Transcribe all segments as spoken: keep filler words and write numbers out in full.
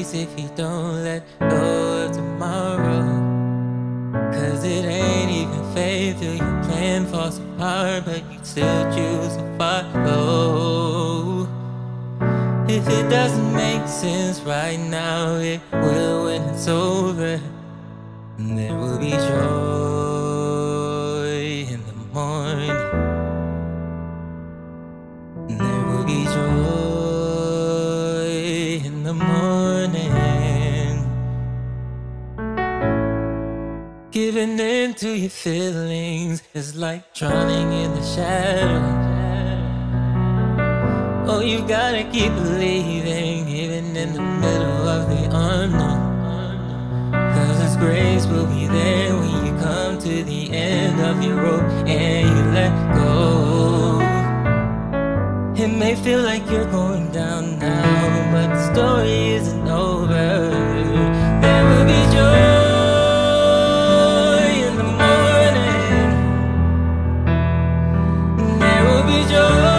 peace if you don't let go of tomorrow. Cause it ain't even faith till your plan falls apart, but you still choose to follow. If it doesn't make sense right now, it will when it's over. And there will be joy in the morning. And there will be joy in the morning. Giving in to your feelings is like drowning in the shadows. Oh, you gotta keep believing, even in the middle of the unknown. Cause His grace will be there when you come to the end of your rope and you let go. It may feel like you're going down now, but the story isn't over. There will be joy in the morning. There will be joy.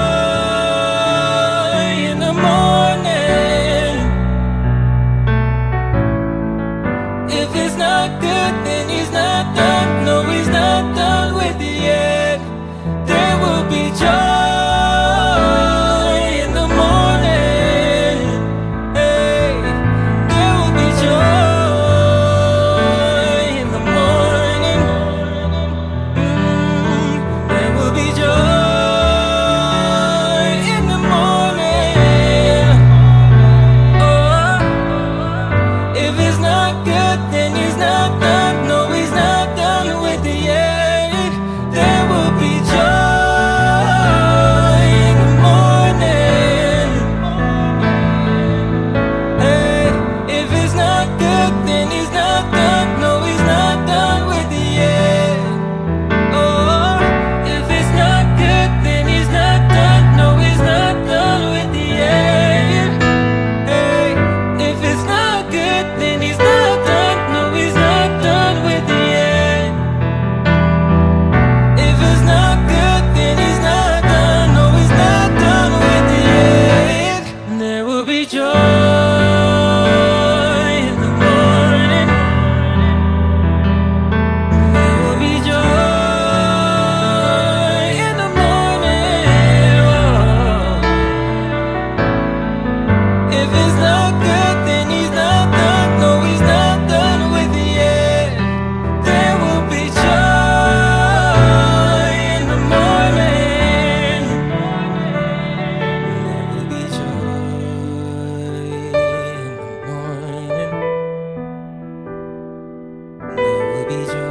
Be joy.